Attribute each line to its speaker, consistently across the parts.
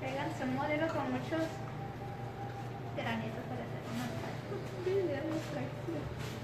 Speaker 1: Tráiganse un modelo con muchos granitos para hacer una video de extracción.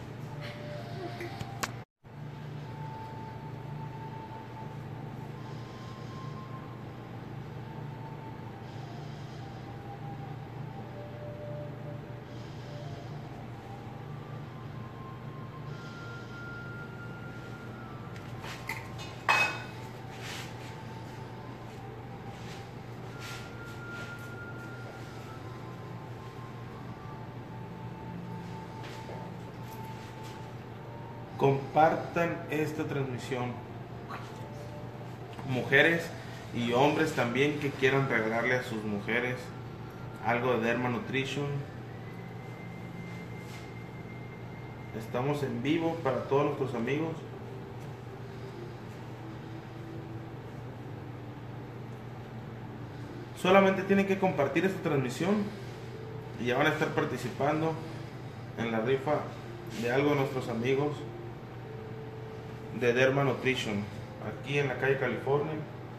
Speaker 2: Compartan esta transmisión. Mujeres y hombres también que quieran regalarle a sus mujeres algo de Derma Nutrition. Estamos en vivo para todos nuestros amigos. Solamente tienen que compartir esta transmisión y ya van a estar participando en la rifa de algo de nuestros amigos de Derma Nutrition, aquí en la calle California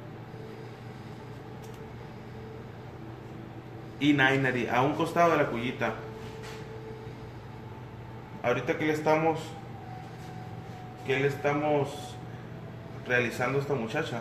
Speaker 2: y Nainari, a un costado de la Cuyita. Ahorita que le estamos realizando a esta muchacha.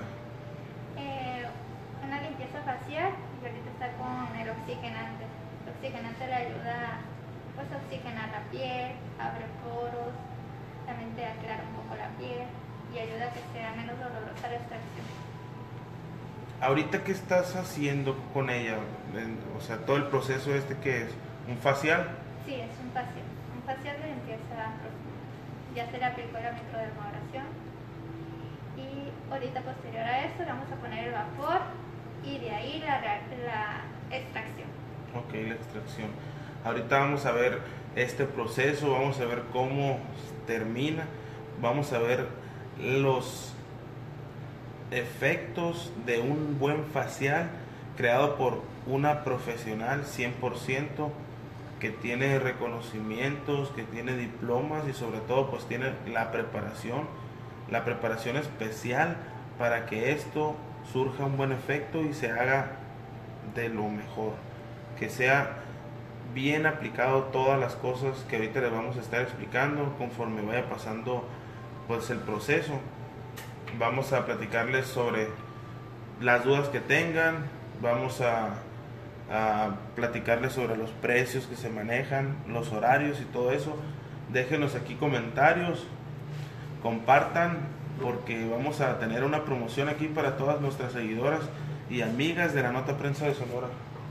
Speaker 1: Una limpieza facial y ahorita está con el oxigenante. El oxigenante le ayuda pues a oxigenar la piel, abre poros, también te aclara un poco la piel y ayuda a que sea menos dolorosa la extracción.
Speaker 2: Ahorita, ¿qué estás haciendo con ella? O sea, todo el proceso este, que es un facial.
Speaker 1: Sí, es un facial de limpieza profunda. Ya se le aplicó la microdermabrasión y ahorita posterior a eso le vamos a poner el vapor y de ahí la extracción.
Speaker 2: Ok, la extracción. Ahorita vamos a ver este proceso, vamos a ver cómo termina, vamos a ver los efectos de un buen facial creado por una profesional 100%, que tiene reconocimientos, que tiene diplomas y sobre todo pues tiene la preparación especial para que esto surja un buen efecto y se haga de lo mejor, que sea bien aplicado todas las cosas que ahorita les vamos a estar explicando conforme vaya pasando pues el proceso. Vamos a platicarles sobre las dudas que tengan, vamos a platicarles sobre los precios que se manejan, los horarios y todo eso. Déjenos aquí comentarios, compartan, porque vamos a tener una promoción aquí para todas nuestras seguidoras y amigas de la Nota Prensa de Sonora.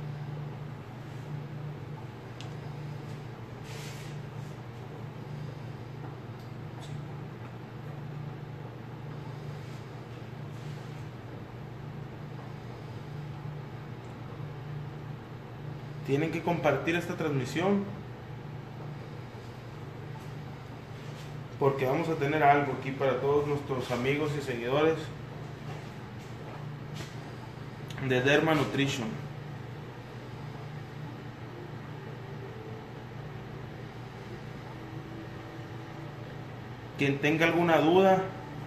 Speaker 2: Tienen que compartir esta transmisión porque vamos a tener algo aquí para todos nuestros amigos y seguidores de Derma Nutrition. Quien tenga alguna duda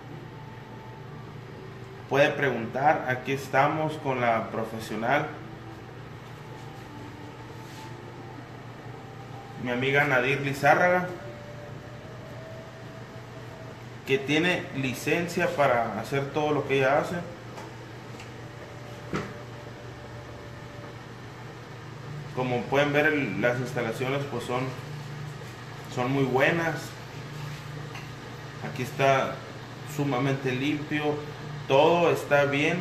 Speaker 2: puede preguntar. Aquí estamos con la profesional, mi amiga Nadir Lizárraga, que tiene licencia para hacer todo lo que ella hace. Como pueden ver, las instalaciones pues son muy buenas. Aquí está sumamente limpio, todo está bien,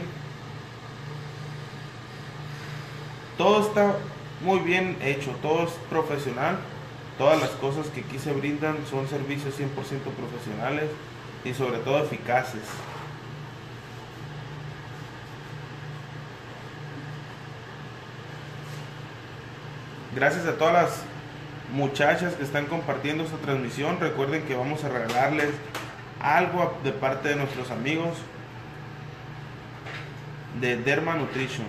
Speaker 2: todo está muy bien hecho, todo es profesional. Todas las cosas que aquí se brindan son servicios 100% profesionales y sobre todo eficaces. Gracias a todas las muchachas que están compartiendo esta transmisión. Recuerden que vamos a regalarles algo de parte de nuestros amigos de Derma Nutrition.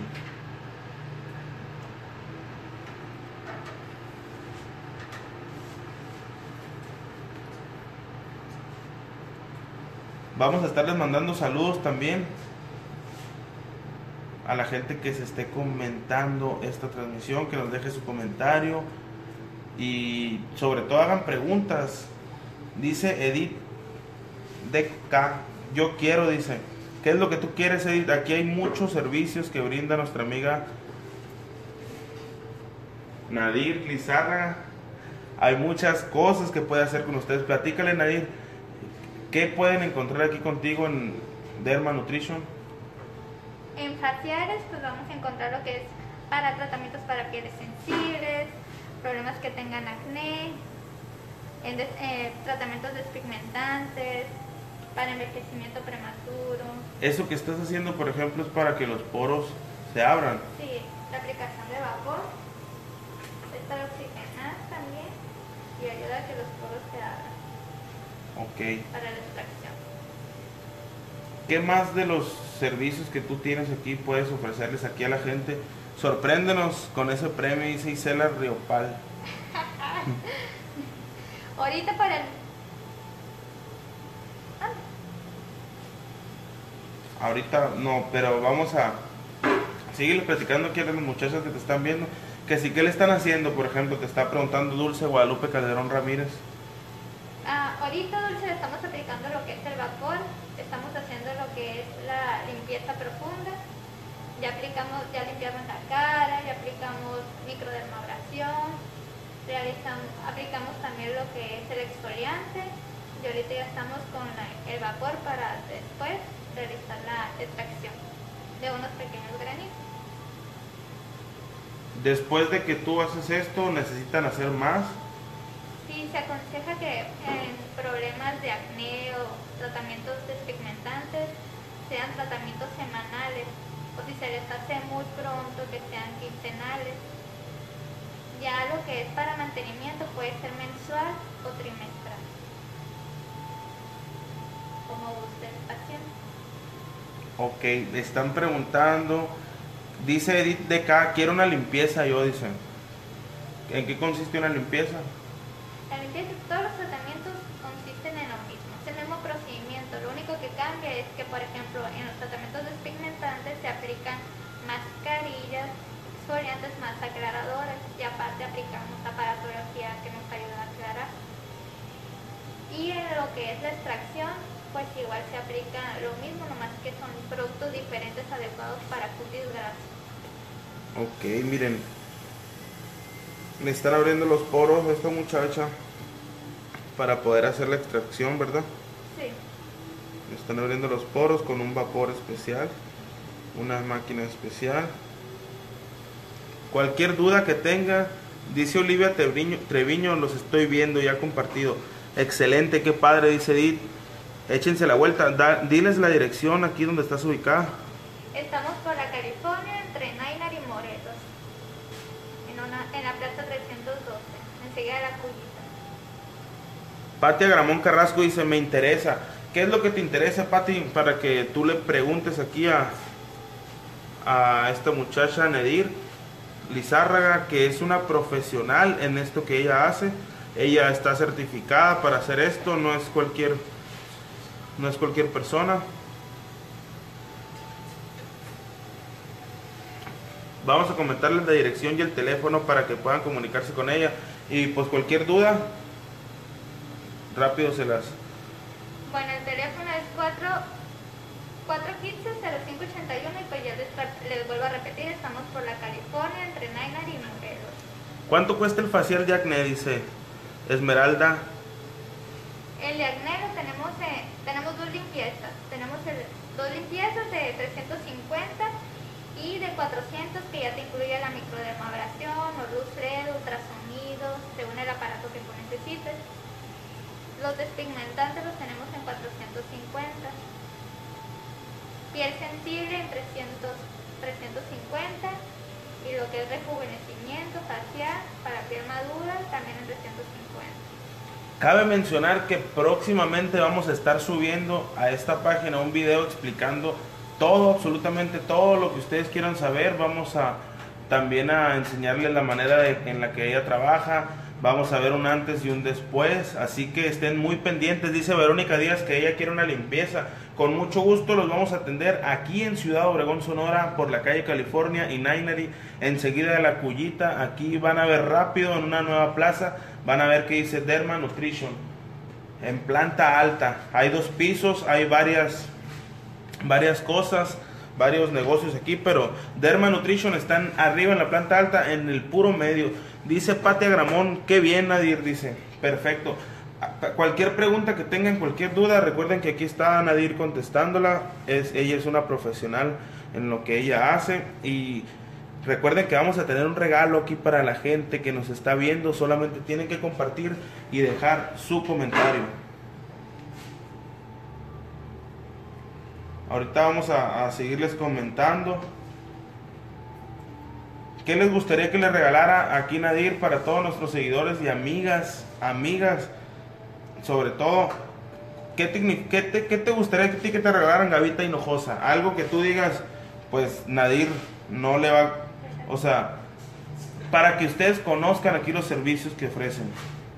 Speaker 2: Vamos a estarles mandando saludos también a la gente que se esté comentando esta transmisión, que nos deje su comentario y sobre todo hagan preguntas. Dice Edith DK, yo quiero, dice, ¿qué es lo que tú quieres, Edith? Aquí hay muchos servicios que brinda nuestra amiga Nadir Lizárraga. Hay muchas cosas que puede hacer con ustedes. Platícale, Nadir, ¿qué pueden encontrar aquí contigo en Derma Nutrition?
Speaker 1: En faciales pues vamos a encontrar lo que es para tratamientos para pieles sensibles, problemas que tengan acné, tratamientos despigmentantes, para envejecimiento prematuro.
Speaker 2: Eso que estás haciendo, por ejemplo, es para que los poros se abran.
Speaker 1: Sí, la aplicación de vapor es para oxigenar también y ayuda a que los poros se abran.
Speaker 2: Ok.
Speaker 1: Para la extracción.
Speaker 2: ¿Qué más de los servicios que tú tienes aquí puedes ofrecerles aquí a la gente? Sorpréndenos con ese premio, dice Isela Riopal.
Speaker 1: Ahorita para el...
Speaker 2: Ahorita no, pero vamos a seguir platicando aquí a las muchachas que te están viendo. Que sí, ¿qué le están haciendo? Por ejemplo, te está preguntando Dulce Guadalupe Calderón Ramírez.
Speaker 1: Ahorita, Dulce, le estamos aplicando lo que es el vapor, estamos haciendo lo que es la limpieza profunda. Ya limpiamos la cara, ya aplicamos microdermabrasión, aplicamos también lo que es el exfoliante y ahorita ya estamos con el vapor para después realizar la extracción de unos pequeños granitos.
Speaker 2: Después de que tú haces esto, ¿necesitan hacer más?
Speaker 1: Sí, se aconseja que en problemas de acné o tratamientos despigmentantes sean tratamientos semanales, o si se les hace muy pronto, que sean quincenales. Ya lo que es para mantenimiento puede ser mensual o trimestral, como guste el paciente.
Speaker 2: Ok, le están preguntando, dice Edith DK, quiero una limpieza, yo, dice. ¿En qué consiste una limpieza?
Speaker 1: La limpieza, todos los tratamientos consisten en lo mismo, es el mismo procedimiento. Lo único que cambia es que, por ejemplo, en los tratamientos despigmentantes se aplican mascarillas, exfoliantes más aclaradores y aparte aplicamos aparatología que nos ayuda a aclarar. Y en lo que es la extracción, pues igual se aplica lo mismo, nomás que son productos diferentes adecuados para cutis grasos.
Speaker 2: Ok, miren, le están abriendo los poros a esta muchacha para poder hacer la extracción, ¿verdad?
Speaker 1: Sí.
Speaker 2: Le están abriendo los poros con un vapor especial, una máquina especial. Cualquier duda que tenga, dice Olivia Treviño, los estoy viendo, ya compartido. Excelente, qué padre, dice Edith. Échense la vuelta, diles la dirección aquí donde estás ubicada.
Speaker 1: Estamos por la California, entre Nainar y Morelos, en la plaza 312, enseguida de la Cuyita.
Speaker 2: Pati Agramón Carrasco dice, me interesa. ¿Qué es lo que te interesa, Pati? Para que tú le preguntes aquí a esta muchacha Nadir Lizárraga, que es una profesional en esto que ella hace. Ella está certificada para hacer esto, no es cualquier persona. Vamos a comentarles la dirección y el teléfono para que puedan comunicarse con ella. Y pues cualquier duda, rápido se las...
Speaker 1: Bueno, el teléfono es 415-0581 y pues ya les vuelvo a repetir, estamos por la California, entre Nainar y Morelos.
Speaker 2: ¿Cuánto cuesta el facial de acné? Dice Esmeralda.
Speaker 1: El de acné lo tenemos dos limpiezas. Tenemos dos limpiezas de 350 y de 400 que ya te incluye la microdermabrasión, o luz LED, ultrasonido, según el aparato que tú necesites. Los despigmentantes los tenemos en 450. Piel sensible en 350 y lo que es rejuvenecimiento facial para piel madura también en 350.
Speaker 2: Cabe mencionar que próximamente vamos a estar subiendo a esta página un video explicando todo, absolutamente todo lo que ustedes quieran saber. Vamos a también a enseñarles la manera en la que ella trabaja. Vamos a ver un antes y un después, así que estén muy pendientes. Dice Verónica Díaz que ella quiere una limpieza. con mucho gusto los vamos a atender aquí en Ciudad Obregón, Sonora, por la calle California y Nainari, enseguida de la Cuyita. Aquí van a ver rápido en una nueva plaza, van a ver que dice Derma Nutrition, en planta alta. Hay 2 pisos, hay varias cosas, varios negocios aquí, pero Derma Nutrition están arriba en la planta alta, en el puro medio. Dice Pati Agramón, qué bien, Nadir, dice, perfecto. Cualquier pregunta que tengan, cualquier duda, recuerden que aquí está Nadir contestándola. Ella es una profesional en lo que ella hace. Y recuerden que vamos a tener un regalo aquí para la gente que nos está viendo. Solamente tienen que compartir y dejar su comentario. Ahorita vamos a seguirles comentando. ¿Qué les gustaría que les regalara aquí Nadir para todos nuestros seguidores y amigas? Sobre todo, ¿qué te gustaría que te regalaran, Gavita Hinojosa? Algo que tú digas, pues Nadir no le va... O sea, para que ustedes conozcan aquí los servicios que ofrecen.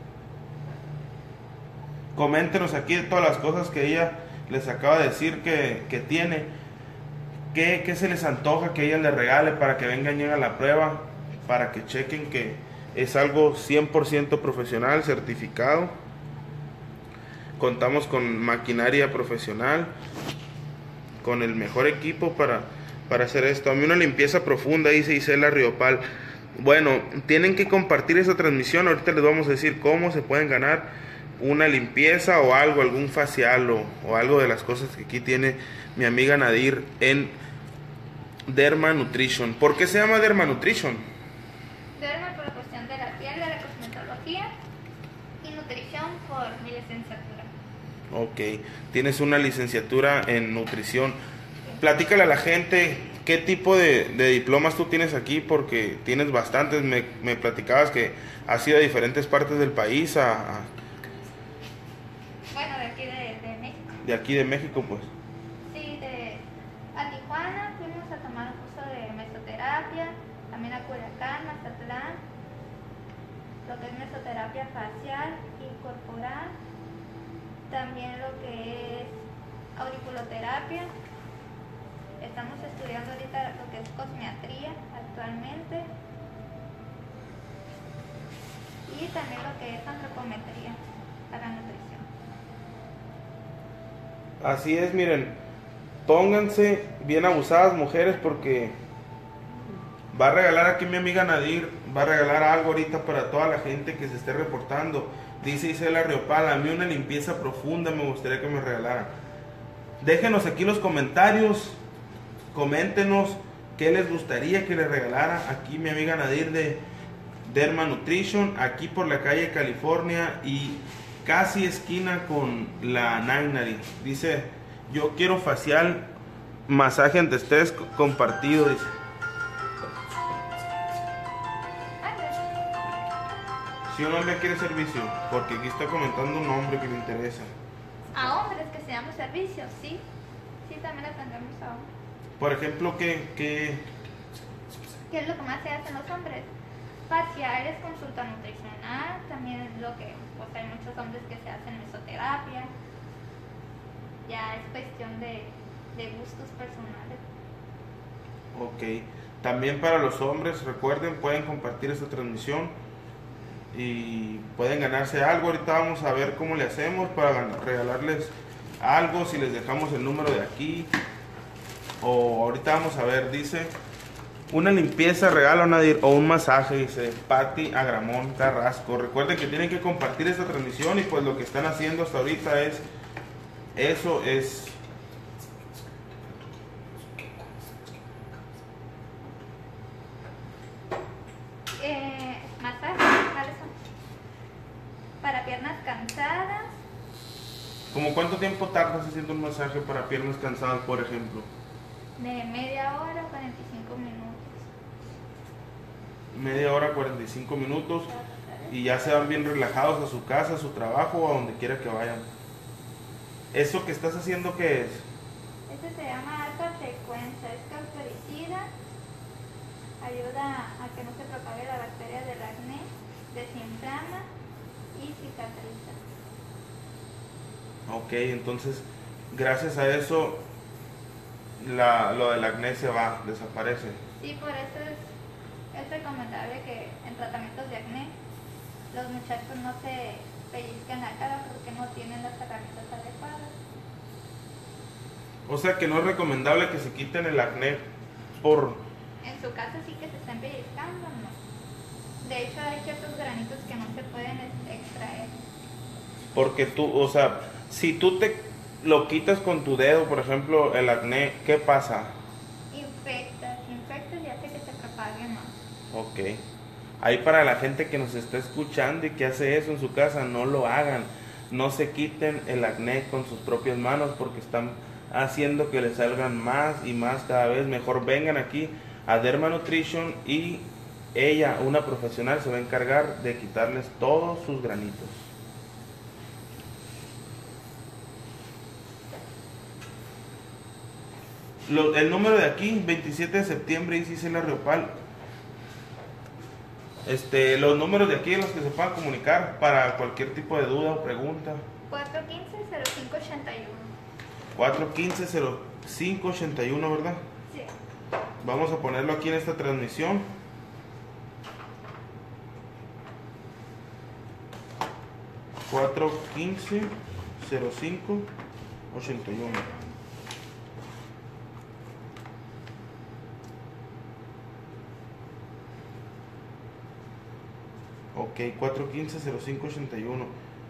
Speaker 2: Coméntenos aquí de todas las cosas que ella les acaba de decir que tiene. ¿Qué se les antoja que ella les regale para que vengan y hagan la prueba? Para que chequen que es algo 100% profesional, certificado. Contamos con maquinaria profesional, con el mejor equipo para hacer esto. A mí una limpieza profunda, dice Isela Riopal. Bueno, tienen que compartir esa transmisión. Ahorita les vamos a decir cómo se pueden ganar una limpieza o algo, algún facial o algo de las cosas que aquí tiene mi amiga Nadir en Derma Nutrition. ¿Por qué se llama Derma Nutrition?
Speaker 1: Derma por la cuestión de la piel, de la cosmetología, y nutrición por mi licenciatura.
Speaker 2: Ok, tienes una licenciatura en nutrición. Platícale a la gente qué tipo de diplomas tú tienes aquí, porque tienes bastantes. Me platicabas que has ido a diferentes partes del país.
Speaker 1: Bueno, de aquí de México.
Speaker 2: De aquí de México, pues.
Speaker 1: Sí, a Tijuana fuimos a tomar un curso de mesoterapia, también a Culiacán, Mazatlán, lo que es mesoterapia facial y corporal, también lo que es auriculoterapia. Estamos estudiando ahorita lo que es cosmiatría actualmente, y también lo que es antropometría para nutrición.
Speaker 2: Así es, miren, pónganse bien abusadas, mujeres, porque va a regalar aquí mi amiga Nadir, va a regalar algo ahorita para toda la gente que se esté reportando. Dice Isela Riopal, a mí una limpieza profunda me gustaría que me regalaran. Déjenos aquí los comentarios, coméntenos qué les gustaría que les regalara aquí mi amiga Nadir de Derma Nutrition, aquí por la calle California y casi esquina con la Nainari. Dice, yo quiero facial, masaje antiestrés compartido, dice. Si un hombre quiere servicio, porque aquí está comentando un hombre que le interesa.
Speaker 1: A hombres que se llama servicio, sí. Sí, también atendemos a hombres.
Speaker 2: Por ejemplo, ¿qué
Speaker 1: ¿Qué es lo que más se hace en los hombres? Faciales, consulta nutricional, también es lo que, pues hay muchos hombres que se hacen mesoterapia. Ya es cuestión de gustos personales.
Speaker 2: Ok, también para los hombres, recuerden, pueden compartir esta transmisión y pueden ganarse algo. Ahorita vamos a ver cómo le hacemos para regalarles algo, si les dejamos el número de aquí, o ahorita vamos a ver. Dice, una limpieza regalo, Nadir, o un masaje, dice Pati Agramón Carrasco. Recuerden que tienen que compartir esta transmisión y pues lo que están haciendo hasta ahorita es eso, es
Speaker 1: Masajes, ¿cuáles son? Para piernas cansadas.
Speaker 2: ¿Como cuánto tiempo tardas haciendo un masaje para piernas cansadas, por ejemplo?
Speaker 1: De media hora a 45 minutos.
Speaker 2: Media hora, 45 minutos, y ya se van bien relajados a su casa, a su trabajo o a donde quiera que vayan. ¿Eso que estás haciendo qué es?
Speaker 1: Este se llama alta frecuencia, es cautericida, ayuda a que no se propague la bacteria del acné, desinflama y cicatriza.
Speaker 2: Ok, entonces gracias a eso lo del acné se va, desaparece.
Speaker 1: Sí, por eso es recomendable que en tratamientos de acné los muchachos no se pellizquen la cara porque no tienen las herramientas adecuadas.
Speaker 2: O sea que no es recomendable que se quiten el acné por...
Speaker 1: En su caso sí que se estén pellizcando, ¿no? De hecho hay ciertos granitos que no se pueden extraer.
Speaker 2: Porque tú, o sea, si tú te lo quitas con tu dedo, por ejemplo, el acné, ¿qué pasa?
Speaker 1: Infecta y hace que se propague más.
Speaker 2: Ok. Ahí para la gente que nos está escuchando y que hace eso en su casa, no lo hagan. No se quiten el acné con sus propias manos porque están haciendo que les salgan más y más cada vez. Mejor vengan aquí a Derma Nutrition y ella, una profesional, se va a encargar de quitarles todos sus granitos. El número de aquí, 27 de septiembre, dice Isela Riopal. Los números de aquí en los que se puedan comunicar para cualquier tipo de duda o pregunta.
Speaker 1: 415-0581.
Speaker 2: 415-0581, ¿verdad?
Speaker 1: Sí.
Speaker 2: Vamos a ponerlo aquí en esta transmisión. 415-0581. Ok, 415-0581.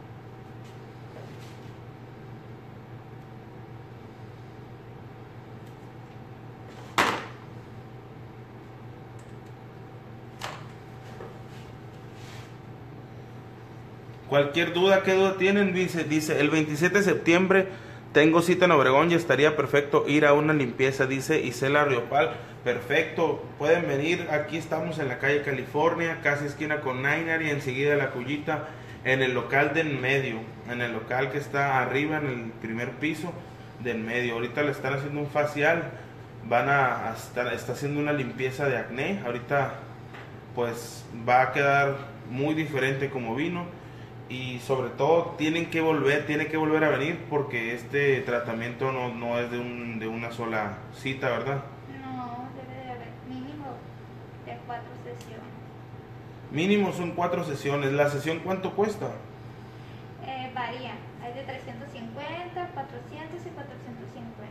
Speaker 2: Cualquier duda, ¿qué duda tienen? Dice, el 27 de septiembre tengo cita en Obregón y estaría perfecto ir a una limpieza, dice Isela Riopal. Perfecto, pueden venir, aquí estamos en la calle California, casi esquina con Nainari, enseguida de la Cuyita, en el local de en medio, en el local que está arriba, en el primer piso de en medio. Ahorita le están haciendo un facial, está haciendo una limpieza de acné, ahorita pues va a quedar muy diferente como vino. Y sobre todo tiene que volver a venir porque este tratamiento no es de una sola cita, ¿verdad?
Speaker 1: No, debe de haber mínimo de 4 sesiones.
Speaker 2: Mínimo son 4 sesiones. ¿La sesión cuánto cuesta?
Speaker 1: Varía, hay de 350, 400 y 450.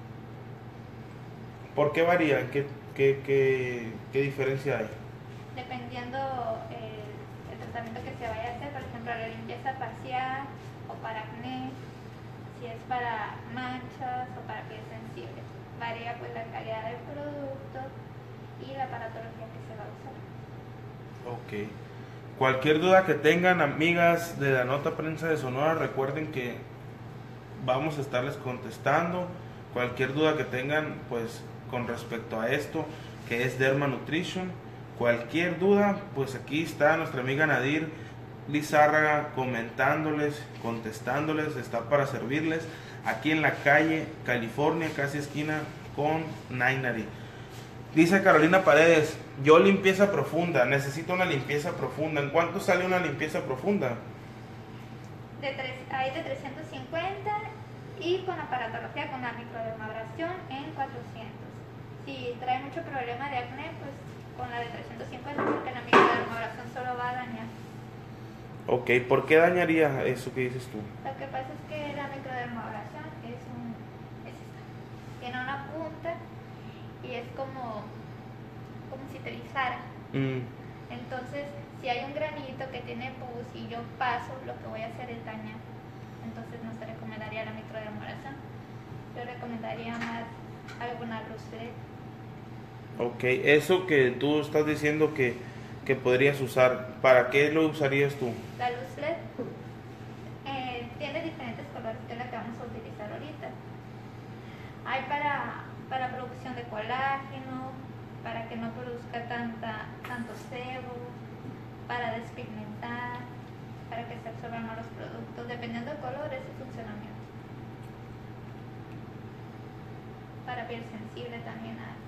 Speaker 2: ¿Por qué varía? ¿Qué diferencia hay?
Speaker 1: Dependiendo el tratamiento que se vaya a hacer, por ejemplo, la limpieza facial o para acné, si es para manchas o para piel sensible. Varía pues la calidad del producto y la aparatología que se va a usar.
Speaker 2: Ok. Cualquier duda que tengan, amigas de la Nota Prensa de Sonora, recuerden que vamos a estarles contestando. Cualquier duda que tengan, pues con respecto a esto, que es Derma Nutrition. Cualquier duda, pues aquí está nuestra amiga Nadir Lizárraga comentándoles, contestándoles, está para servirles aquí en la calle California, casi esquina con Nainari. Dice Carolina Paredes, yo limpieza profunda, necesito una limpieza profunda. ¿En cuánto sale una limpieza profunda?
Speaker 1: Hay de 350 y con aparatología, con la microdermabrasión en 400. Si trae mucho problema de acné, pues con la de 350, porque la microdermabrasión solo va a dañar.
Speaker 2: Ok, ¿por qué dañaría eso que dices tú?
Speaker 1: Lo que pasa es que la microdermabrasión es esta. Tiene una punta y es como si te rizara. Entonces, si hay un granito que tiene pus y yo paso, lo que voy a hacer es dañar. Entonces no se recomendaría la microdermabrasión. Yo recomendaría más alguna luz LED.
Speaker 2: Ok, eso que tú estás diciendo que podrías usar, ¿para qué lo usarías tú?
Speaker 1: La luz LED tiene diferentes colores, que es la que vamos a utilizar ahorita. Hay para producción de colágeno, para que no produzca tanto sebo, para despigmentar, para que se absorban más los productos, dependiendo del color es su funcionamiento. Para piel sensible también hay.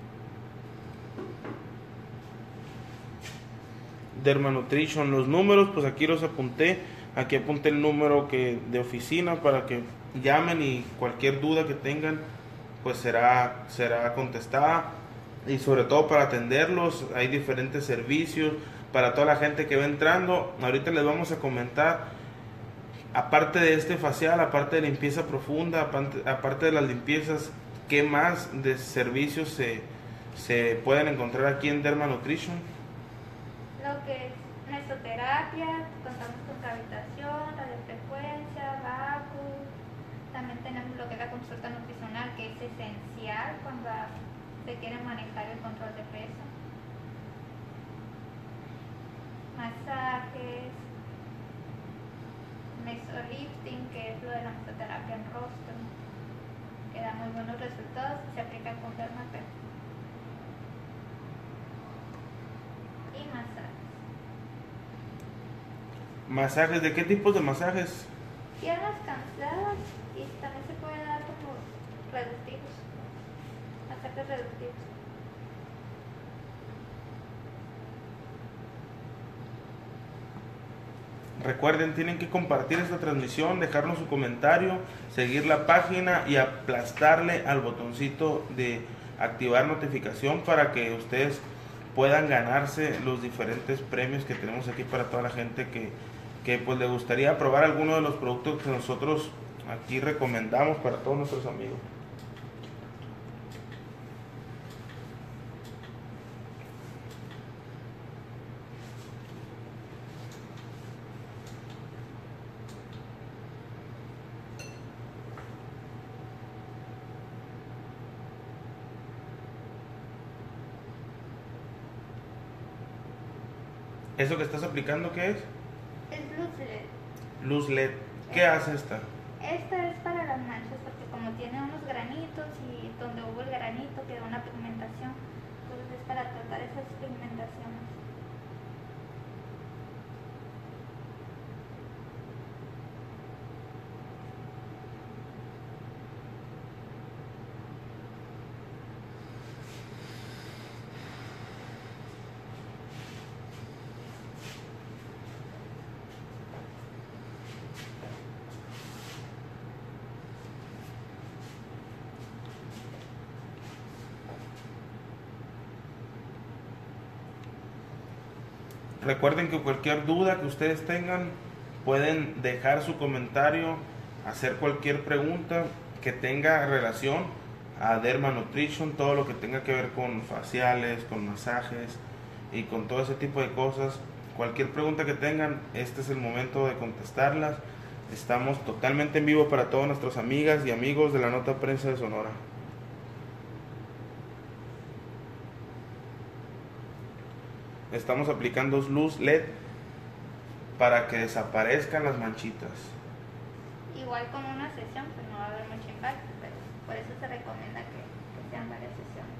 Speaker 2: Derma Nutrition, los números, pues aquí los apunté. Aquí apunté el número de oficina para que llamen y cualquier duda que tengan pues será contestada, y sobre todo para atenderlos hay diferentes servicios para toda la gente que va entrando. Ahorita les vamos a comentar, aparte de este facial, aparte de limpieza profunda, aparte de las limpiezas, qué más de servicios se pueden encontrar aquí en Derma Nutrition.
Speaker 1: Lo que es mesoterapia, contamos con cavitación, radiofrecuencia, vacu. También tenemos lo que es la consulta nutricional, que es esencial cuando se quiere manejar el control de peso. Masajes, mesolifting, que es lo de la mesoterapia en rostro, que da muy buenos resultados y se aplica con Dermapen. Y masajes.
Speaker 2: ¿Masajes? ¿De qué tipos de masajes?
Speaker 1: Piernas cansadas y también se puede dar como reductivos, masajes reductivos.
Speaker 2: Recuerden, tienen que compartir esta transmisión, dejarnos su comentario, seguir la página y aplastarle al botoncito de activar notificación para que ustedes puedan ganarse los diferentes premios que tenemos aquí para toda la gente que pues le gustaría probar alguno de los productos que nosotros aquí recomendamos para todos nuestros amigos. ¿Eso que estás aplicando qué es?
Speaker 1: Es luz LED.
Speaker 2: Luz LED. ¿Qué hace esta?
Speaker 1: Esta es para las manchas porque como tiene unos granitos y donde hubo el granito queda una pigmentación, entonces es para tratar esas pigmentaciones.
Speaker 2: Recuerden que cualquier duda que ustedes tengan pueden dejar su comentario, hacer cualquier pregunta que tenga relación a Derma Nutrition, todo lo que tenga que ver con faciales, con masajes y con todo ese tipo de cosas. Cualquier pregunta que tengan, este es el momento de contestarlas. Estamos totalmente en vivo para todas nuestras amigas y amigos de la Nota Prensa de Sonora. Estamos aplicando luz LED para que desaparezcan las manchitas.
Speaker 1: Igual con una sesión pues no va a haber mucho impacto, pero por eso se recomienda que sean varias sesiones.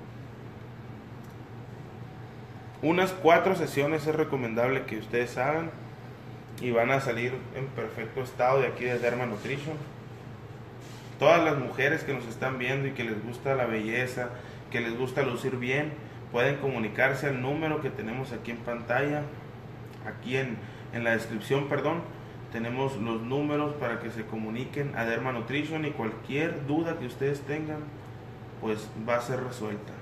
Speaker 2: Unas 4 sesiones es recomendable que ustedes hagan y van a salir en perfecto estado de aquí de Derma Nutrition. Todas las mujeres que nos están viendo y que les gusta la belleza, que les gusta lucir bien, pueden comunicarse al número que tenemos aquí en pantalla, aquí en la descripción, perdón. Tenemos los números para que se comuniquen a Derma Nutrition y cualquier duda que ustedes tengan, pues va a ser resuelta.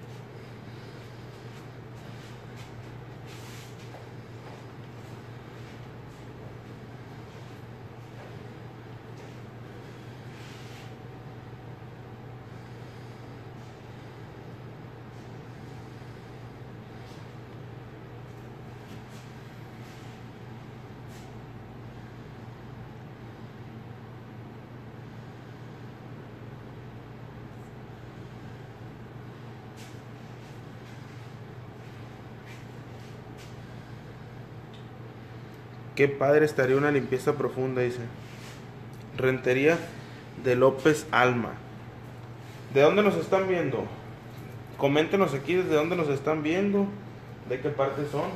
Speaker 2: Qué padre estaría una limpieza profunda, dice. Rentería de López Alma. ¿De dónde nos están viendo? Coméntenos aquí desde dónde nos están viendo, de qué parte son.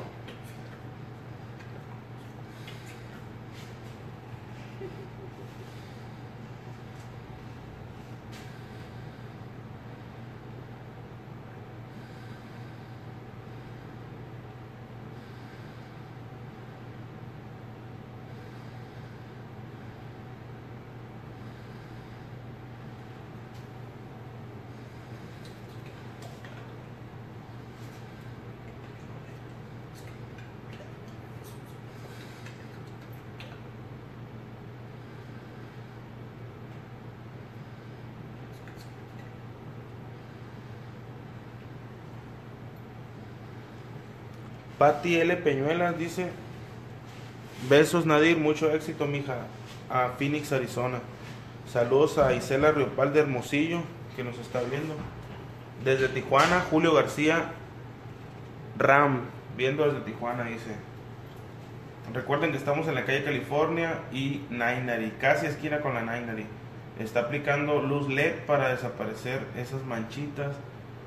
Speaker 2: Pati L. Peñuelas dice: besos Nadir, mucho éxito mija, a Phoenix, Arizona. Saludos a Isela Riopal de Hermosillo, que nos está viendo. Desde Tijuana, Julio García Ram, viendo desde Tijuana, dice. Recuerden que estamos en la calle California y Nainari, casi esquina con la Nainari. Está aplicando luz LED para desaparecer esas manchitas.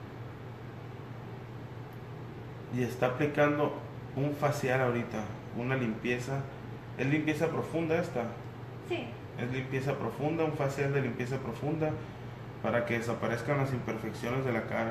Speaker 2: Y está aplicando un facial ahorita, una limpieza. ¿Es limpieza profunda esta?
Speaker 1: Sí.
Speaker 2: Es limpieza profunda, un facial de limpieza profunda para que desaparezcan las imperfecciones de la cara.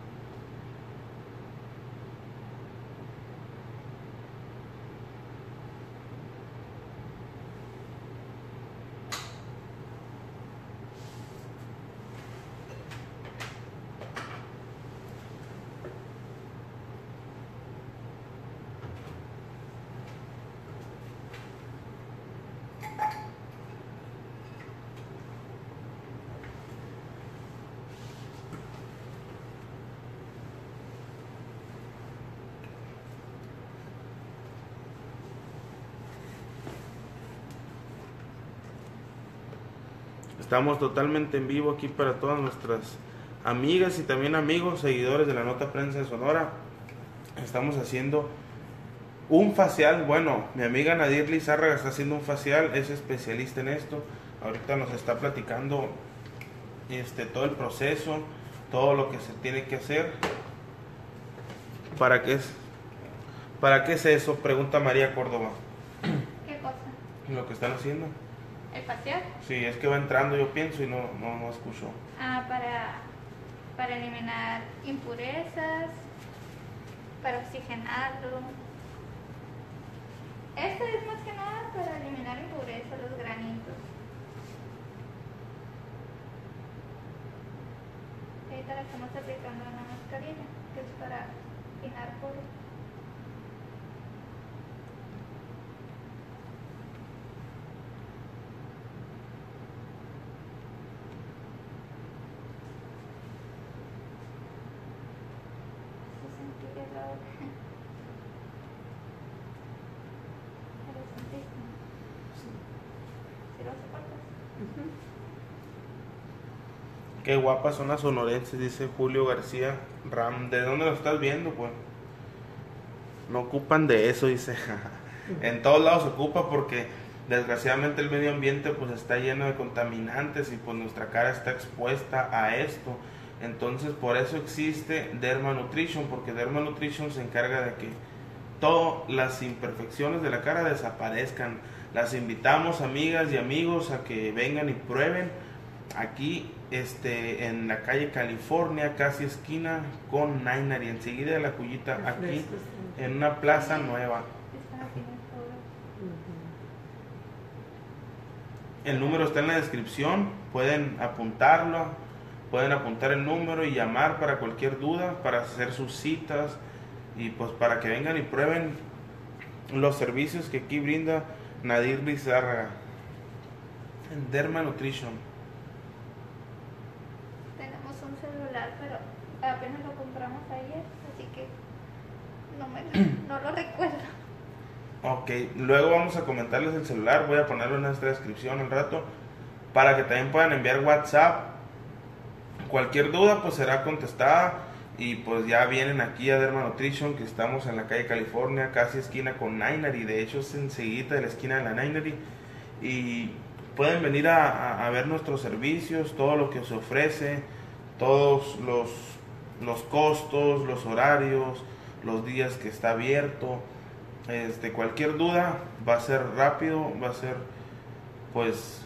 Speaker 2: Estamos totalmente en vivo aquí para todas nuestras amigas y también amigos, seguidores de la Nota Prensa de Sonora. Estamos haciendo un facial. Bueno, mi amiga Nadir Lizárraga está haciendo un facial, es especialista en esto. Ahorita nos está platicando todo el proceso, todo lo que se tiene que hacer. ¿Para qué es eso? Pregunta María Córdoba.
Speaker 1: ¿Qué cosa?
Speaker 2: Lo que están haciendo.
Speaker 1: ¿El facial?
Speaker 2: Sí, es que va entrando, yo pienso, y no escucho.
Speaker 1: Para eliminar impurezas, para oxigenarlo. Esto es más que nada para eliminar impurezas, los granitos. Ahorita le estamos aplicando una mascarilla, que es para finar poros.
Speaker 2: Qué guapas son las sonorenses, dice Julio García Ram. ¿De dónde lo estás viendo, pues? No ocupan de eso, dice. En todos lados se ocupa porque desgraciadamente el medio ambiente pues está lleno de contaminantes y pues nuestra cara está expuesta a esto. Entonces por eso existe Derma Nutrition, porque Derma Nutrition se encarga de que todas las imperfecciones de la cara desaparezcan. Las invitamos, amigas y amigos, a que vengan y prueben aquí en la calle California, casi esquina con Nainari, enseguida de la Cuyita, aquí en una plaza nueva. El número está en la descripción, pueden apuntarlo, pueden apuntar el número y llamar para cualquier duda, para hacer sus citas y pues para que vengan y prueben los servicios que aquí brinda Nadir Lizárraga en Derma Nutrition.
Speaker 1: Tenemos un celular, pero apenas lo compramos ayer, así que no lo recuerdo.
Speaker 2: Ok, luego vamos a comentarles el celular, voy a ponerlo en nuestra descripción al rato, para que también puedan enviar WhatsApp. Cualquier duda pues será contestada y pues ya vienen aquí a Derma Nutrition, que estamos en la calle California, casi esquina con Nainari, de hecho es enseguida de la esquina de la Nainari, y pueden venir a ver nuestros servicios, todo lo que se ofrece, todos los costos, los horarios, los días que está abierto. Cualquier duda va a ser rápido, va a ser pues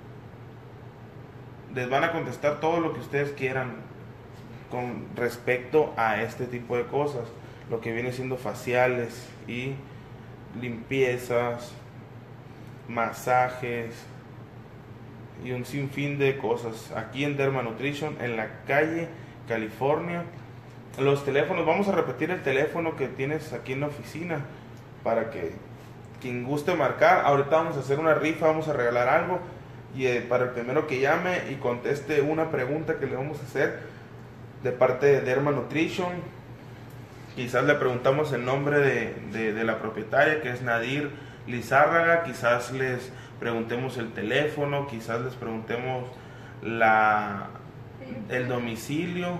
Speaker 2: les van a contestar todo lo que ustedes quieran con respecto a este tipo de cosas, lo que viene siendo faciales y limpiezas, masajes y un sinfín de cosas aquí en Derma Nutrition en la calle California. Los teléfonos, vamos a repetir el teléfono que tienes aquí en la oficina para que quien guste marcar. Ahorita vamos a hacer una rifa, vamos a regalar algo y para el primero que llame y conteste una pregunta que le vamos a hacer de parte de Derma Nutrition, Quizás le preguntamos el nombre de la propietaria, que es Nadir Lizárraga. Quizás les preguntemos el teléfono, quizás les preguntemos el domicilio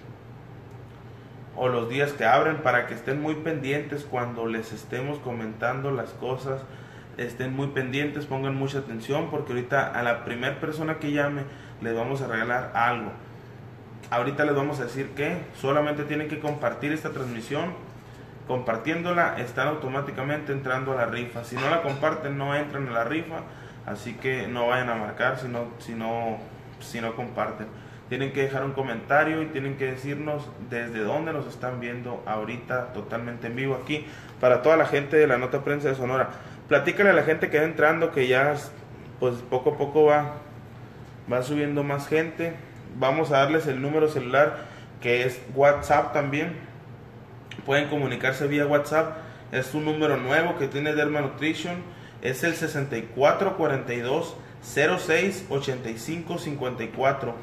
Speaker 2: o los días que abren, para que estén muy pendientes cuando les estemos comentando las cosas. Estén muy pendientes, pongan mucha atención, porque ahorita a la primera persona que llame les vamos a regalar algo. Ahorita les vamos a decir que solamente tienen que compartir esta transmisión. Compartiéndola están automáticamente entrando a la rifa. Si no la comparten, no entran a la rifa, así que no vayan a marcar si no comparten. Tienen que dejar un comentario y tienen que decirnos desde dónde nos están viendo ahorita, totalmente en vivo aquí, para toda la gente de la Nota Prensa de Sonora. Platícale a la gente que va entrando que ya pues poco a poco va subiendo más gente. Vamos a darles el número celular, que es WhatsApp también. Pueden comunicarse vía WhatsApp. Es un número nuevo que tiene Derma Nutrition. Es el 6442 06 85 54.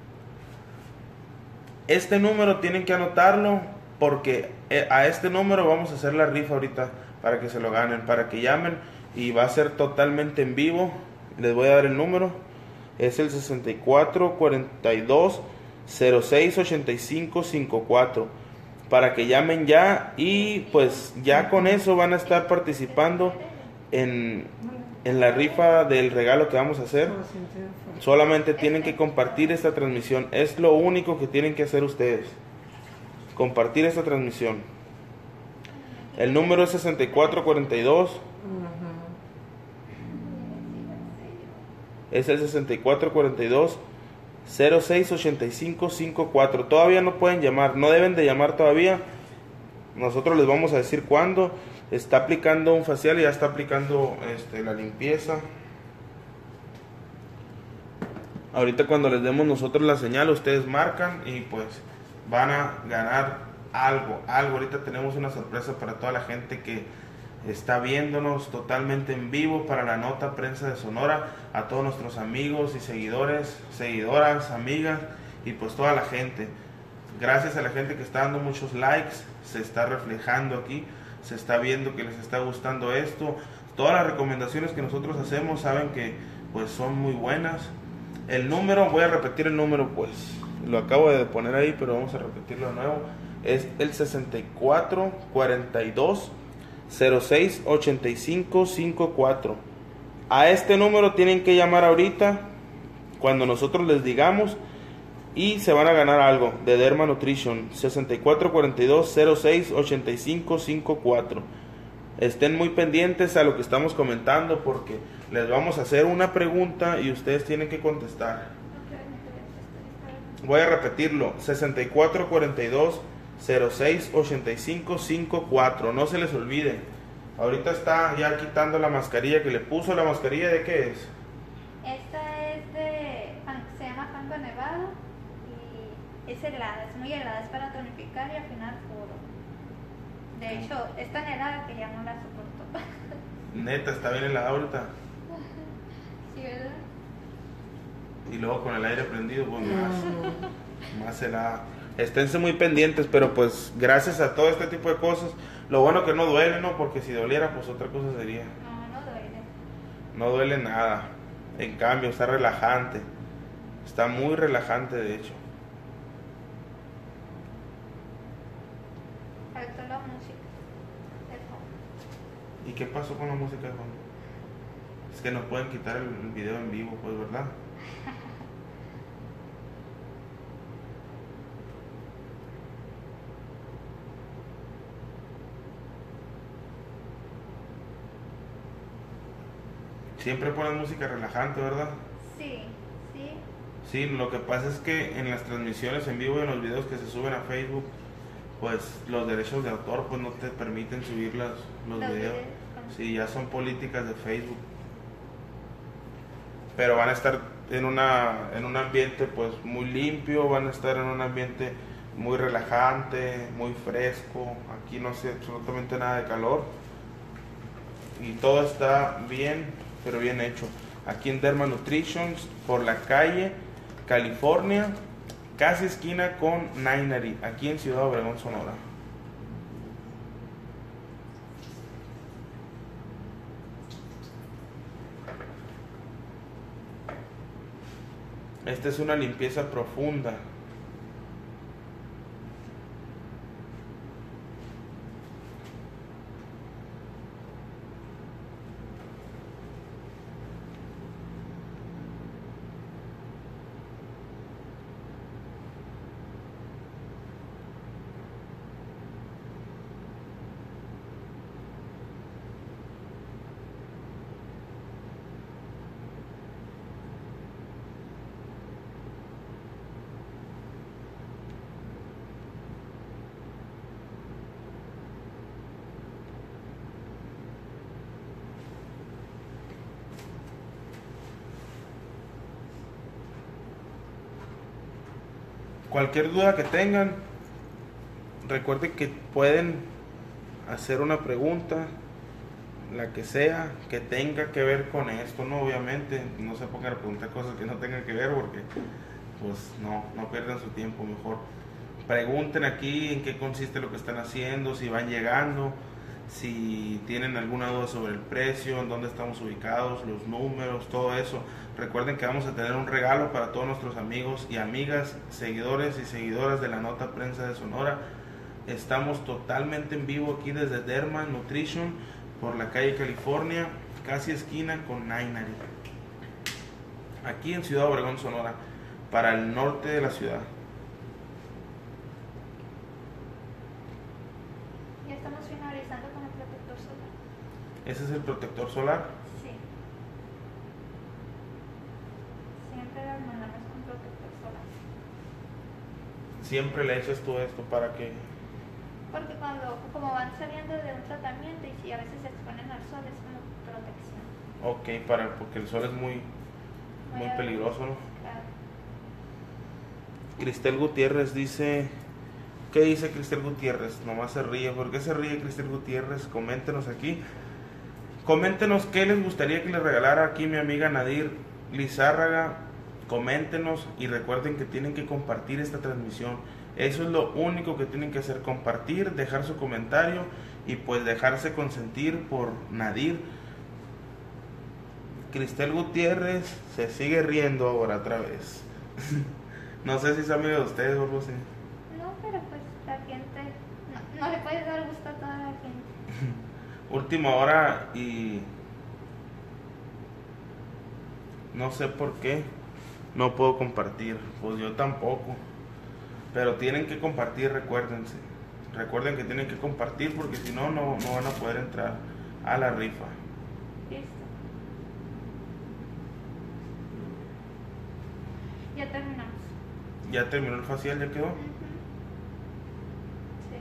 Speaker 2: Este número tienen que anotarlo, porque a este número vamos a hacer la rifa ahorita, para que se lo ganen, para que llamen, y va a ser totalmente en vivo. Les voy a dar el número. Es el 6442 06 85 54, para que llamen ya, y pues ya con eso van a estar participando en la rifa del regalo que vamos a hacer. Solamente tienen que compartir esta transmisión, es lo único que tienen que hacer ustedes, compartir esta transmisión. El número es 6442. Es el 6442 06 85 54. Todavía no pueden llamar, no deben de llamar todavía. Nosotros les vamos a decir cuándo. Está aplicando un facial y ya está aplicando la limpieza. Ahorita cuando les demos nosotros la señal, ustedes marcan y pues van a ganar algo. Ahorita tenemos una sorpresa para toda la gente que está viéndonos totalmente en vivo para la Nota Prensa de Sonora, a todos nuestros amigos y seguidores, seguidoras, amigas, y pues toda la gente. Gracias a la gente que está dando muchos likes, se está reflejando aquí, se está viendo que les está gustando esto. Todas las recomendaciones que nosotros hacemos, saben que pues son muy buenas. El número, voy a repetir el número, pues lo acabo de poner ahí, pero vamos a repetirlo de nuevo. Es el 6442 06 85 54. A este número tienen que llamar ahorita cuando nosotros les digamos, y se van a ganar algo de Derma Nutrition. 6442 06 85 54. Estén muy pendientes a lo que estamos comentando, porque les vamos a hacer una pregunta y ustedes tienen que contestar. Voy a repetirlo: 6442 06 85 54. No se les olvide. Ahorita está ya quitando la mascarilla que le puso. ¿La mascarilla de qué es?
Speaker 1: Esta es se llama Fango Nevado, y es helada, es muy helada, es para tonificar y afinar puro. De hecho, es tan helada que ya no la soporto.
Speaker 2: Neta, está bien helada ahorita.
Speaker 1: Sí, ¿verdad?
Speaker 2: Y luego con el aire prendido, pues más helada. Esténse muy pendientes, pero pues gracias a todo este tipo de cosas, lo bueno que no duele, ¿no? Porque si doliera, pues otra cosa sería.
Speaker 1: No duele.
Speaker 2: No duele nada. En cambio, está relajante. Está muy relajante, de hecho.
Speaker 1: Faltó la música de fondo.
Speaker 2: ¿Y qué pasó con la música de fondo? Es que nos pueden quitar el video en vivo, pues, ¿verdad? Siempre ponen música relajante, ¿verdad?
Speaker 1: Sí.
Speaker 2: Sí, lo que pasa es que en las transmisiones en vivo y en los videos que se suben a Facebook, pues los derechos de autor pues no te permiten subir los videos. Sí, ya son políticas de Facebook. Pero van a estar en un ambiente pues muy limpio, van a estar en un ambiente muy relajante, muy fresco. Aquí no hace absolutamente nada de calor. Y todo está bien, pero bien hecho. Aquí en Derma Nutrition, por la calle California, casi esquina con Nainari, aquí en Ciudad Obregón, Sonora. Esta es una limpieza profunda. Cualquier duda que tengan, recuerden que pueden hacer una pregunta, la que sea, que tenga que ver con esto, ¿no? Obviamente, no se pongan a preguntar cosas que no tengan que ver porque, pues, no pierdan su tiempo. Mejor pregunten aquí en qué consiste lo que están haciendo, si van llegando, si tienen alguna duda sobre el precio, en dónde estamos ubicados, los números, todo eso. Recuerden que vamos a tener un regalo para todos nuestros amigos y amigas, seguidores y seguidoras de la Nota Prensa de Sonora. Estamos totalmente en vivo aquí desde Derma Nutrition por la calle California, casi esquina con Nainari, aquí en Ciudad Obregón, Sonora, para el norte de la ciudad.
Speaker 1: Ya estamos finalizando con el protector solar.
Speaker 2: Ese es el protector solar.
Speaker 1: Sí. Siempre las mandamos con protector solar.
Speaker 2: Siempre le echas tú esto para que...
Speaker 1: Porque como van saliendo de un tratamiento y si a veces se exponen al sol es como protección.
Speaker 2: Ok, porque el sol es muy peligroso, ¿no?
Speaker 1: Claro.
Speaker 2: Cristel Gutiérrez dice... ¿Qué dice Cristel Gutiérrez? Nomás se ríe. ¿Por qué se ríe Cristel Gutiérrez? Coméntenos aquí. Coméntenos qué les gustaría que les regalara aquí mi amiga Nadir Lizárraga. Coméntenos y recuerden que tienen que compartir esta transmisión. Eso es lo único que tienen que hacer, compartir, dejar su comentario y pues dejarse consentir por Nadir. Cristel Gutiérrez se sigue riendo ahora otra vez. No sé si es amiga de ustedes o algo así.
Speaker 1: No, pero pues la gente, no le puedes dar gusto a toda la gente.
Speaker 2: Última hora y no sé por qué no puedo compartir. Pues yo tampoco. Pero tienen que compartir, recuérdense. Recuerden que tienen que compartir porque si no, no van a poder entrar a la rifa.
Speaker 1: Listo. Ya terminamos.
Speaker 2: Ya terminó el facial, ya quedó.
Speaker 1: Ujú. Sí.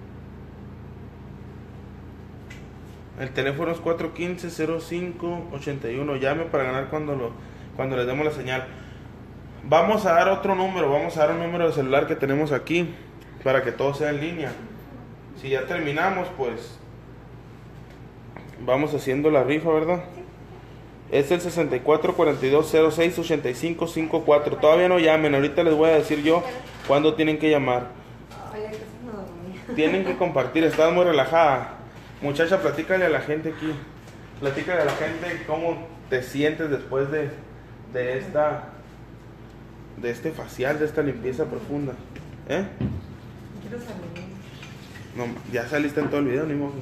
Speaker 2: El teléfono es 415-0581. Llame para ganar cuando les demos la señal. Vamos a dar otro número. Vamos a dar un número de celular que tenemos aquí para que todo sea en línea. Si ya terminamos, pues vamos haciendo la rifa, ¿verdad? Es el 6442068554. Todavía no llamen. Ahorita les voy a decir yo cuándo tienen que llamar. Tienen que compartir. Estás muy relajada. Muchacha, platícale a la gente aquí. Platícale a la gente cómo te sientes después de este facial, de esta limpieza profunda.
Speaker 3: Quiero salir.
Speaker 2: No, ya saliste en todo el video, ni modo.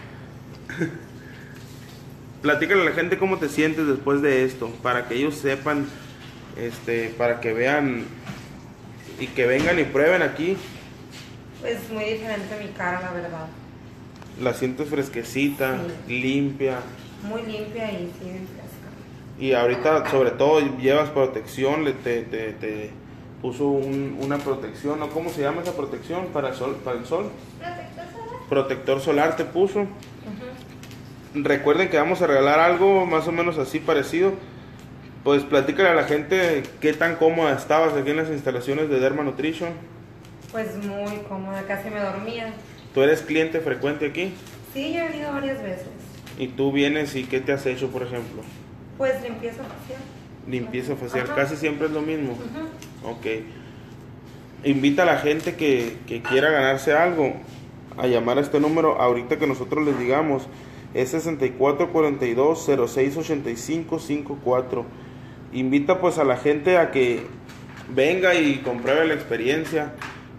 Speaker 2: Platícale a la gente cómo te sientes después de esto, para que ellos sepan, para que vean y que vengan y prueben aquí.
Speaker 3: Pues muy diferente mi cara, la verdad.
Speaker 2: La sientes fresquecita,
Speaker 3: sí,
Speaker 2: limpia.
Speaker 3: Muy limpia y sí, bien fresca.
Speaker 2: Y ahorita, sobre todo, llevas protección, te puso una protección, ¿no? ¿Cómo se llama esa protección? ¿Para el sol?
Speaker 1: Protector solar.
Speaker 2: Protector solar te puso.
Speaker 3: Uh-huh.
Speaker 2: Recuerden que vamos a regalar algo más o menos así parecido. Pues platícale a la gente qué tan cómoda estabas aquí en las instalaciones de Derma Nutrition.
Speaker 3: Pues muy cómoda, casi me dormía.
Speaker 2: ¿Tú eres cliente frecuente aquí?
Speaker 3: Sí, yo he venido varias veces.
Speaker 2: ¿Y tú vienes y qué te has hecho, por ejemplo?
Speaker 3: Pues limpieza facial.
Speaker 2: Limpieza facial,
Speaker 3: Ajá.
Speaker 2: casi siempre es lo mismo.
Speaker 3: Uh-huh.
Speaker 2: Ok. Invita a la gente que quiera ganarse algo a llamar a este número ahorita que nosotros les digamos. Es 6442068554. invita pues a la gente a que venga y compruebe la experiencia.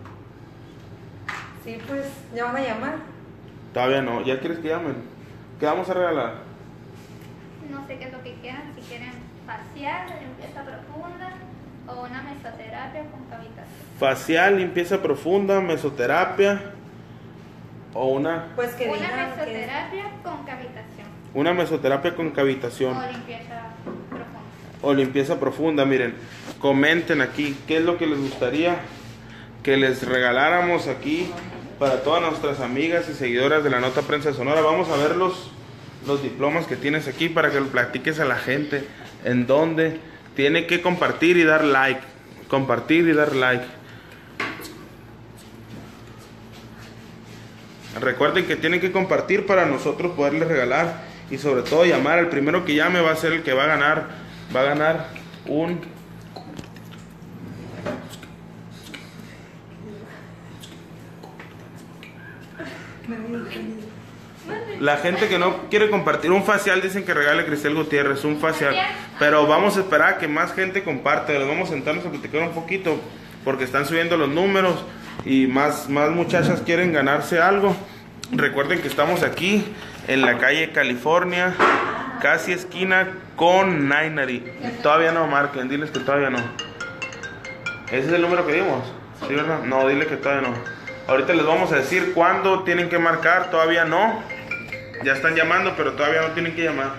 Speaker 3: Sí, pues, ¿ya van a llamar?
Speaker 2: Todavía no, ¿ya quieres que llamen? ¿Qué vamos a regalar?
Speaker 1: No sé qué es lo que quieran, si quieren facial, limpieza profunda o una mesoterapia con cavitación.
Speaker 2: Facial, limpieza profunda, mesoterapia o una
Speaker 3: Pues que
Speaker 1: Una
Speaker 3: digan que
Speaker 1: mesoterapia con cavitación
Speaker 2: mesoterapia con cavitación
Speaker 1: o limpieza profunda.
Speaker 2: o limpieza profunda. Miren, comenten aquí qué es lo que les gustaría que les regaláramos aquí para todas nuestras amigas y seguidoras de la Nota Prensa de Sonora. Vamos a ver los diplomas que tienes aquí para que lo platiques a la gente en donde tiene que compartir y dar like. Compartir y dar like. Recuerden que tienen que compartir para nosotros poderles regalar y sobre todo llamar. El primero que llame va a ser el que va a ganar. Va a ganar un... La gente que no quiere compartir un facial dicen que regale Cristel Gutiérrez un facial, pero vamos a esperar a que más gente comparte. Les vamos a sentarnos a platicar un poquito porque están subiendo los números y más muchachas quieren ganarse algo. Recuerden que estamos aquí en la calle California, casi esquina con Nainari. Todavía no marquen, diles que todavía no. ¿Ese es el número que dimos? ¿Sí, verdad? No, dile que todavía no. Ahorita les vamos a decir cuándo tienen que marcar, todavía no. Ya están llamando, pero todavía no tienen que llamar.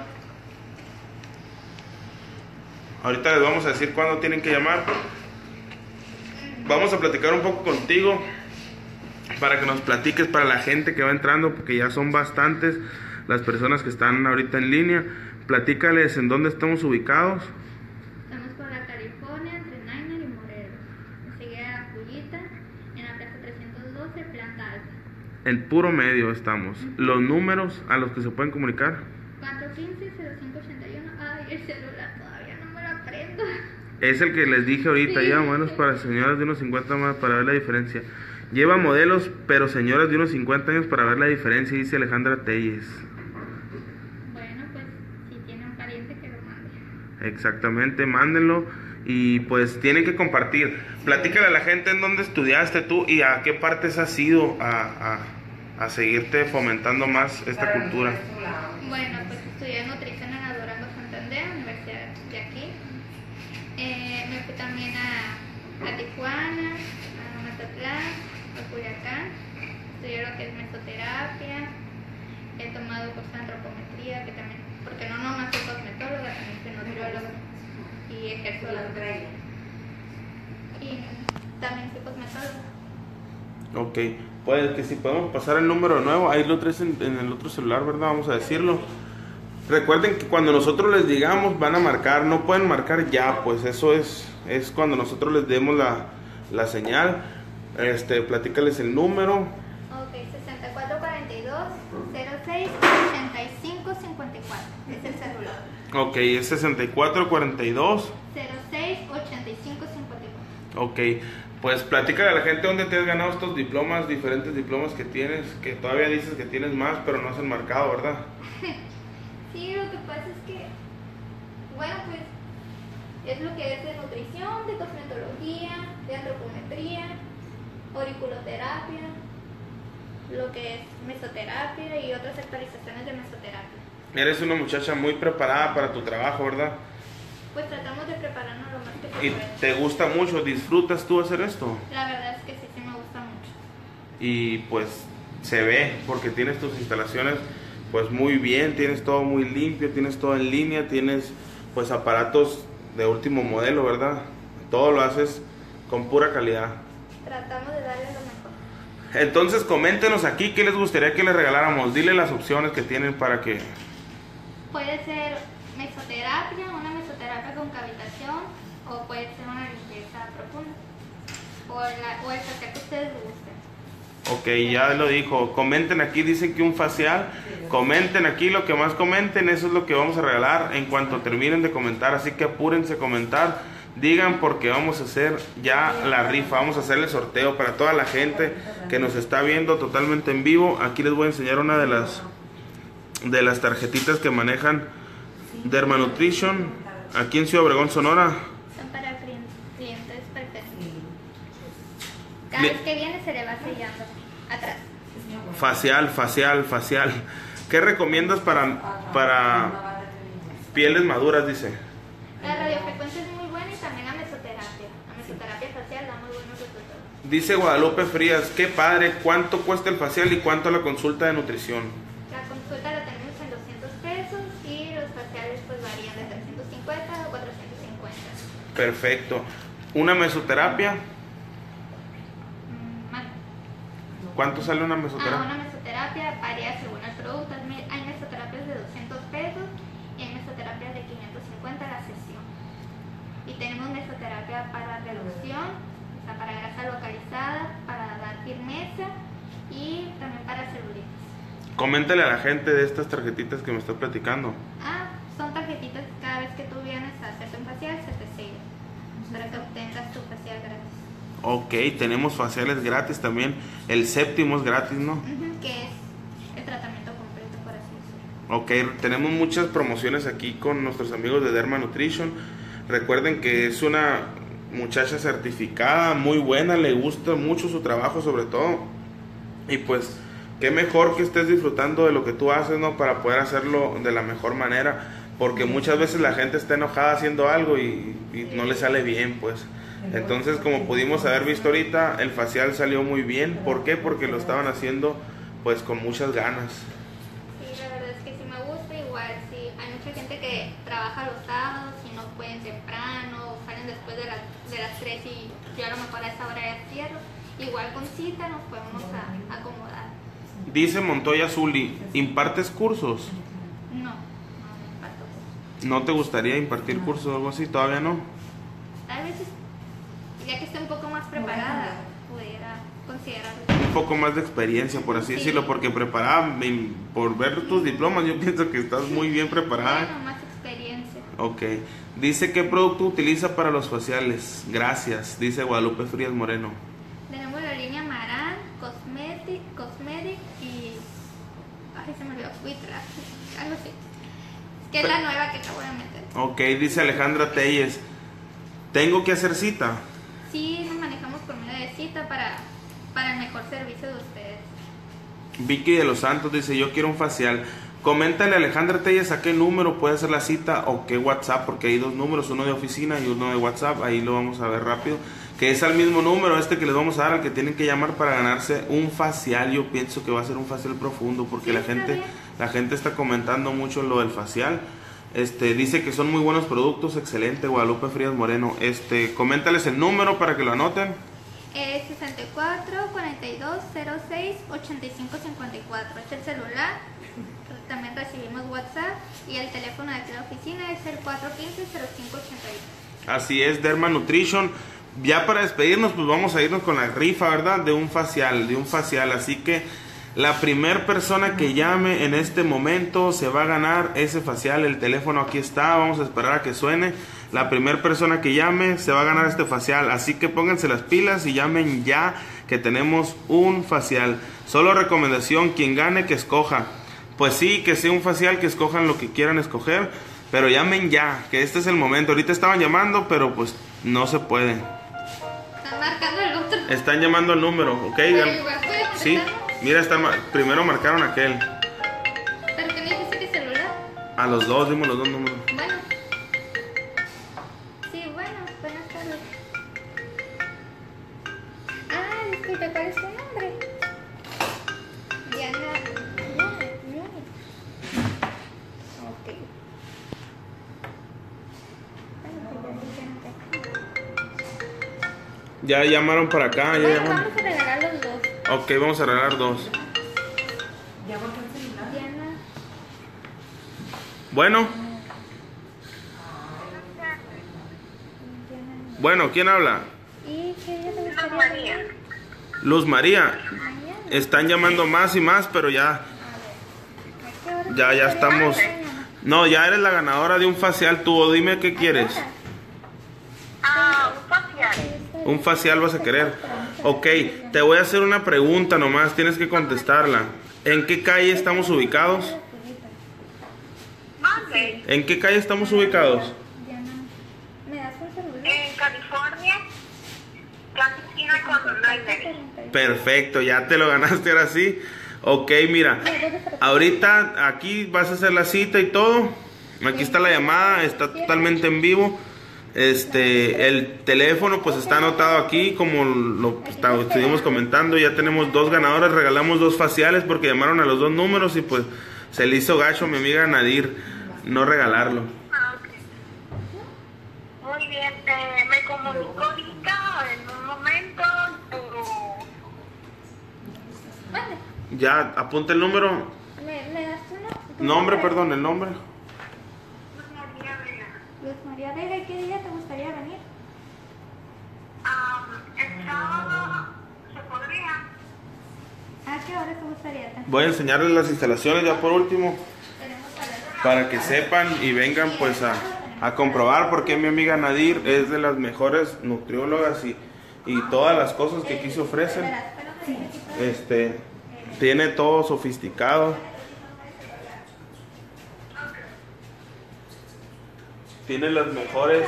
Speaker 2: Ahorita les vamos a decir cuándo tienen que llamar. Vamos a platicar un poco contigo para que nos platiques para la gente que va entrando, porque ya son bastantes las personas que están ahorita en línea. Platícales en dónde estamos ubicados.
Speaker 1: Estamos por la California, entre Nainer y Morelos. Enseguida la Puyita, en la plaza 312, planta alta.
Speaker 2: En puro medio estamos. Los números a los que se pueden comunicar.
Speaker 1: 415-0581. Ay, el celular todavía no me lo aprendo.
Speaker 2: Es el que les dije ahorita,
Speaker 1: Sí.
Speaker 2: ya modelos para señoras de unos 50 más para ver la diferencia. Lleva modelos, pero señoras de unos 50 años para ver la diferencia, dice Alejandra Telles.
Speaker 1: Bueno, pues si tiene un pariente que lo mande.
Speaker 2: Exactamente, mándenlo y pues tienen que compartir. Platícale a la gente en dónde estudiaste tú y a qué partes has ido a seguirte fomentando más esta cultura.
Speaker 1: Bueno, pues estudié nutrición en la Durango Santander, universidad de aquí. Me fui también a Tijuana, a Mazatlán, a Culiacán. Estudié lo que es mesoterapia. He tomado curso de antropometría, que también, porque no nomás soy cosmetóloga, también soy nutrióloga y ejerzo la nutrición. Y también soy cosmetóloga.
Speaker 2: Ok, pues que si podemos pasar el número de nuevo, ahí lo traes en el otro celular, ¿verdad? Vamos a decirlo. Recuerden que cuando nosotros les digamos van a marcar, no pueden marcar ya, pues eso es cuando nosotros les demos la señal. Platícales el número.
Speaker 1: Ok, 6442-068554. Es el celular.
Speaker 2: Ok, es 6442.
Speaker 1: 068554.
Speaker 2: Ok, pues platícale a la gente dónde te has ganado estos diplomas, diferentes diplomas que tienes, que todavía dices que tienes más, pero no has enmarcado, ¿verdad?
Speaker 1: Sí, lo que pasa es que, bueno, pues es lo que es de nutrición, de cosmetología, de antropometría, auriculoterapia, lo que es mesoterapia y otras actualizaciones de mesoterapia.
Speaker 2: Eres una muchacha muy preparada para tu trabajo, ¿verdad?
Speaker 1: Pues tratamos de prepararnos lo más que se
Speaker 2: Y
Speaker 1: puede.
Speaker 2: te gusta mucho, disfrutas tú hacer esto.
Speaker 1: La verdad es que sí, sí me gusta mucho.
Speaker 2: Y pues se ve, porque tienes tus instalaciones pues muy bien, tienes todo muy limpio, tienes todo en línea, tienes pues aparatos de último modelo, ¿verdad? Todo lo haces con pura calidad.
Speaker 1: Tratamos de darle lo mejor.
Speaker 2: Entonces coméntenos aquí qué les gustaría que les regaláramos. Dile las opciones que tienen para que...
Speaker 1: Puede ser mesoterapia, una mesoterapia con cavitación, o puede ser una limpieza profunda, o el facial que ustedes les gusten.
Speaker 2: Ok, ya lo dijo. Comenten aquí, dicen que un facial. Comenten aquí lo que más comenten, eso es lo que vamos a regalar en cuanto terminen de comentar. Así que apúrense a comentar. Digan porque vamos a hacer ya la rifa. Vamos a hacer el sorteo para toda la gente que nos está viendo totalmente en vivo. Aquí les voy a enseñar una de las tarjetitas que manejan Derma Nutrition. Aquí en Ciudad Obregón, Sonora.
Speaker 1: Son para clientes perfectos. Cada vez que viene se le va sellando atrás.
Speaker 2: Facial. ¿Qué recomiendas para pieles maduras, dice?
Speaker 1: La radiofrecuencia es muy buena y también la mesoterapia. La mesoterapia facial da muy buenos resultados.
Speaker 2: Dice Guadalupe Frías, qué padre, ¿cuánto cuesta el facial y cuánto la consulta de nutrición?
Speaker 1: La consulta la tenemos en 200 pesos y los faciales pues varían de 350 a 450.
Speaker 2: Perfecto. ¿Una mesoterapia?
Speaker 1: Más.
Speaker 2: ¿Cuánto sale una
Speaker 1: Una
Speaker 2: mesoterapia?
Speaker 1: mesoterapia varía según el producto. Hay mesoterapias de 200 pesos y hay mesoterapias de 550 la sesión. Y tenemos mesoterapia para reducción, o sea, para grasa localizada, para dar firmeza y también para celulitis.
Speaker 2: Coméntale a la gente de estas tarjetitas que me está platicando.
Speaker 1: Son tarjetitas que cada vez que tú vienes a hacerte un facial se te sella para que obtengas tu facial gratis.
Speaker 2: Ok, tenemos faciales gratis también. El séptimo es gratis, ¿no?
Speaker 1: Que es el tratamiento completo, por así decirlo.
Speaker 2: Ok, tenemos muchas promociones aquí con nuestros amigos de Derma Nutrition. Recuerden que es una muchacha certificada, muy buena, le gusta mucho su trabajo sobre todo. Y pues, qué mejor que estés disfrutando de lo que tú haces, ¿no? Para poder hacerlo de la mejor manera. Porque muchas veces la gente está enojada haciendo algo y no le sale bien, pues. Entonces, como pudimos haber visto ahorita, el facial salió muy bien. ¿Por qué? Porque lo estaban haciendo pues con muchas ganas.
Speaker 1: Sí, la verdad es que sí me gusta. Igual, sí, hay mucha gente que trabaja los sábados y no pueden temprano, salen después de las 3 y yo a lo mejor a esa hora ya cierro. Igual con cita nos podemos acomodar.
Speaker 2: Dice Montoya Zuli, ¿impartes cursos?
Speaker 1: No parto.
Speaker 2: ¿No te gustaría impartir cursos o algo así? ¿Todavía no?
Speaker 1: Tal vez, ya que esté un poco más preparada, pudiera considerarlo.
Speaker 2: Un poco más de experiencia, por así
Speaker 1: Sí.
Speaker 2: decirlo, porque preparada, por ver tus diplomas, yo pienso que estás muy bien preparada.
Speaker 1: Bueno, más experiencia.
Speaker 2: Ok. Dice, ¿qué producto utiliza para los faciales? Gracias, dice Guadalupe Frías Moreno.
Speaker 1: Tenemos la línea Maran, Cosmetic y... Ay, se me olvidó, Witra, algo así. Que es la nueva que acabo de meter.
Speaker 2: Ok, dice Alejandra Telles, ¿tengo que hacer cita?
Speaker 1: Sí, nos manejamos por medio de cita para el mejor servicio de ustedes.
Speaker 2: Vicky de los Santos dice, yo quiero un facial. Coméntale a Alejandra Telles a qué número puede hacer la cita o qué WhatsApp, porque hay dos números, uno de oficina y uno de WhatsApp, ahí lo vamos a ver rápido. Que es al mismo número que les vamos a dar, al que tienen que llamar para ganarse un facial. Yo pienso que va a ser un facial profundo, porque
Speaker 1: Sí,
Speaker 2: la gente está comentando mucho lo del facial. Dice que son muy buenos productos, excelente, Guadalupe Frías Moreno. Coméntales el número para que lo anoten.
Speaker 1: 64 42 06 85 54 es el celular. También recibimos WhatsApp y el teléfono de la oficina es el 415 0581.
Speaker 2: Así es, Derma Nutrition. Ya para despedirnos, pues vamos a irnos con la rifa, ¿verdad? De un facial. Así que la primer persona que llame en este momento se va a ganar ese facial. El teléfono aquí está, vamos a esperar a que suene. La primer persona que llame se va a ganar este facial. Así que pónganse las pilas y llamen ya, que tenemos un facial. Solo recomendación, quien gane que escoja. Pues sí, que sea un facial, que escojan lo que quieran escoger. Pero llamen ya, que este es el momento. Ahorita estaban llamando, pero pues no se puede.
Speaker 1: Están marcando el otro.
Speaker 2: Están llamando al número, ¿ok?
Speaker 1: Pero igual puede
Speaker 2: Sí,
Speaker 1: contestar.
Speaker 2: mira, primero marcaron aquel.
Speaker 1: ¿Pero qué me dijiste que celular?
Speaker 2: A los dos, dimos los dos números.
Speaker 1: Bueno. Sí, bueno, buenas tardes. Disculpe, ¿cuál es tu nombre? Diana Núñez. Ok. Bueno, pues
Speaker 2: Ya llamaron para acá, ya
Speaker 1: bueno,
Speaker 2: llamaron.
Speaker 1: vamos a regalar los dos.
Speaker 2: Ok, vamos a regalar dos.
Speaker 3: ¿Ya marcó el celular?
Speaker 1: Diana.
Speaker 2: Bueno, bueno, ¿quién habla?
Speaker 1: ¿Y qué día te gustaría?
Speaker 2: Luz María.
Speaker 1: Mañana.
Speaker 2: Están llamando más y más, pero ya,
Speaker 1: ¿A qué hora?
Speaker 2: ya estamos. No, ya eres la ganadora de un facial tú. Dime qué quieres.
Speaker 1: Un facial.
Speaker 2: Un facial vas a querer. Ok, te voy a hacer una pregunta nomás, tienes que contestarla. ¿En qué calle estamos ubicados? ¿En qué calle estamos ubicados? Perfecto, ya te lo ganaste ahora sí. Ok, mira, ahorita aquí vas a hacer la cita y todo. Aquí está la llamada, está totalmente en vivo. El teléfono pues está anotado aquí, como lo estuvimos comentando. Ya tenemos 2 ganadoras, regalamos 2 faciales porque llamaron a los 2 números y pues se le hizo gacho a mi amiga Nadir no regalarlo.
Speaker 4: Ok. Muy bien, me comunico ahorita en un momento, pero...
Speaker 1: Mande.
Speaker 2: Ya, apunta el número.
Speaker 1: ¿Me das tu
Speaker 2: Nombre, perdón, el nombre.
Speaker 4: María Vega.
Speaker 1: Luz María Vega, ¿y qué día te gustaría venir?
Speaker 4: El sábado se podría.
Speaker 1: ¿A qué hora te gustaría?
Speaker 2: Voy a enseñarles las instalaciones ya por último,
Speaker 1: Tenemos a las...
Speaker 2: para que sepan y vengan pues a comprobar por qué mi amiga Nadir es de las mejores nutriólogas y todas las cosas que aquí se ofrecen. Tiene todo sofisticado. Tiene las mejores.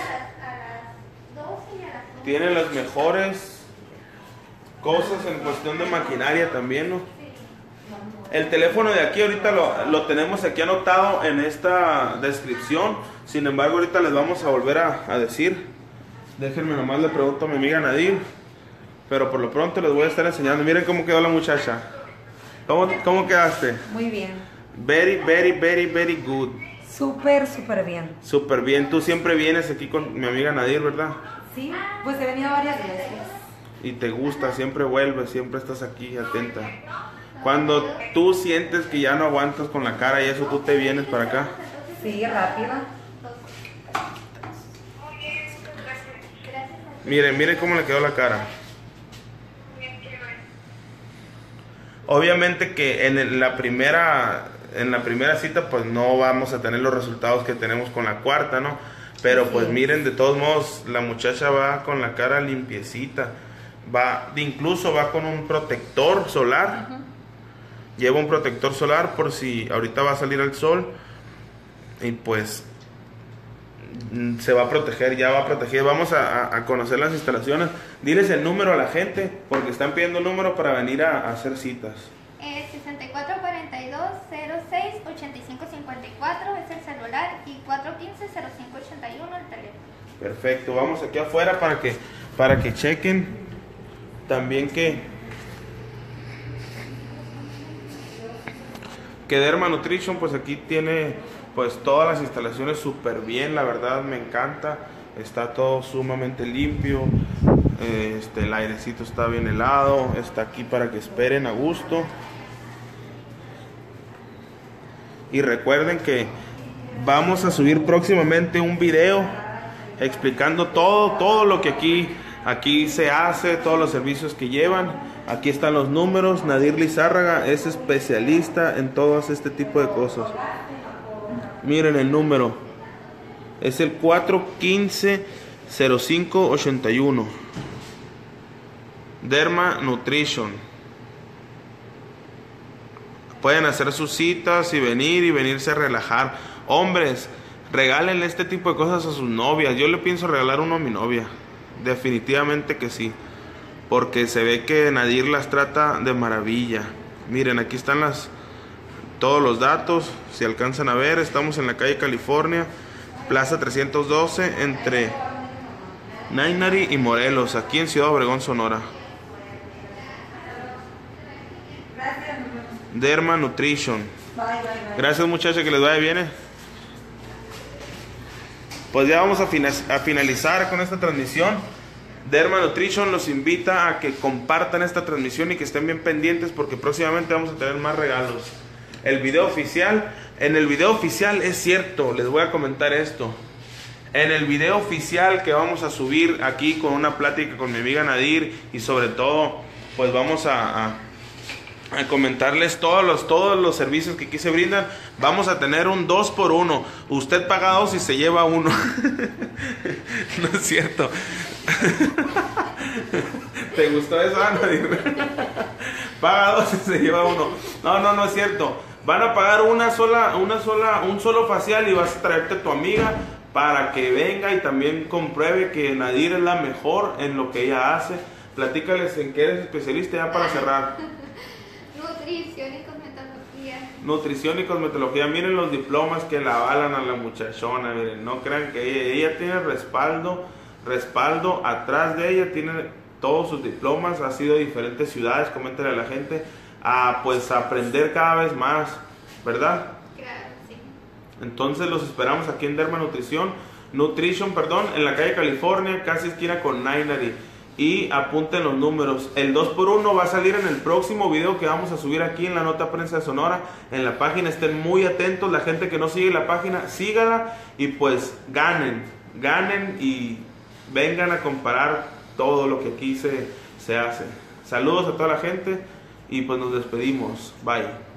Speaker 2: Tiene las mejores cosas en cuestión de maquinaria también, ¿no? El teléfono de aquí ahorita lo tenemos aquí anotado en esta descripción. Sin embargo, ahorita les vamos a volver a decir. Déjenme nomás le pregunto a mi amiga Nadir. Pero por lo pronto les voy a estar enseñando. Miren cómo quedó la muchacha. ¿Cómo quedaste?
Speaker 3: Muy bien.
Speaker 2: Very, very, very, very good.
Speaker 3: Súper, súper bien.
Speaker 2: Súper bien. Tú siempre vienes aquí con mi amiga Nadir, ¿verdad?
Speaker 3: Sí, pues he venido varias veces.
Speaker 2: Y te gusta, siempre vuelves, siempre estás aquí atenta. Cuando tú sientes que ya no aguantas con la cara y eso, tú te vienes para acá.
Speaker 3: Sí, rápida.
Speaker 2: Miren cómo le quedó la cara. Obviamente que en la primera cita pues no vamos a tener los resultados que tenemos con la cuarta, ¿no? Pero pues miren, de todos modos, la muchacha va con la cara limpiecita. Incluso va con un protector solar. Lleva un protector solar por si ahorita va a salir el sol. Y pues se va a proteger, ya va a proteger. Vamos a conocer las instalaciones. Diles el número a la gente, porque están pidiendo un número para venir a hacer citas.
Speaker 1: 6442-06-8554 es el celular y 415-0581 el teléfono.
Speaker 2: Perfecto, vamos aquí afuera para que chequen también que Derma Nutrition pues aquí tiene pues todas las instalaciones súper bien, la verdad me encanta, está todo sumamente limpio, el airecito está bien helado, está aquí para que esperen a gusto. Y recuerden que vamos a subir próximamente un video explicando todo lo que aquí se hace, todos los servicios que llevan. Aquí están los números. Nadir Lizárraga es especialista en todo este tipo de cosas. Miren el número. Es el 415-0581. Derma Nutrition. Pueden hacer sus citas y venirse a relajar. Hombres, regálenle este tipo de cosas a sus novias. Yo le pienso regalar uno a mi novia. Definitivamente que sí. Porque se ve que Nadir las trata de maravilla. Miren, aquí están todos los datos. Si alcanzan a ver, estamos en la calle California, Plaza 312, entre Nainari y Morelos, aquí en Ciudad Obregón, Sonora. Derma Nutrition. Gracias, muchachos, que les vaya bien. Pues ya vamos a finalizar con esta transmisión. Derma Nutrition los invita a que compartan esta transmisión y que estén bien pendientes porque próximamente vamos a tener más regalos. En el video oficial es cierto, les voy a comentar esto. En el video oficial que vamos a subir aquí con una plática con mi amiga Nadir y sobre todo pues vamos a comentarles todos los servicios que aquí se brindan. Vamos a tener un 2x1. Usted paga 2 y se lleva 1. No es cierto. ¿Te gustó eso, Ana? Paga 2 y se lleva 1. No es cierto. Van a pagar un solo facial y vas a traerte a tu amiga para que venga y también compruebe que Nadir es la mejor en lo que ella hace. Platícales en qué eres especialista ya para cerrar.
Speaker 1: Nutrición y cosmetología.
Speaker 2: Nutrición y cosmetología. Miren los diplomas que la avalan a la muchachona. Miren, no crean que ella tiene respaldo atrás de ella, tiene todos sus diplomas, ha sido de diferentes ciudades. Coméntale a la gente pues a aprender cada vez más, ¿verdad?
Speaker 1: Claro, sí.
Speaker 2: Entonces los esperamos aquí en Derma Nutrition, en la calle California, casi esquina con Nainari. Y apunten los números. El 2x1 va a salir en el próximo video que vamos a subir aquí en la Nota Prensa de Sonora, en la página. Estén muy atentos, la gente que no sigue la página, sígala y pues ganen y vengan a comparar todo lo que aquí se hace. Saludos a toda la gente y pues nos despedimos. Bye.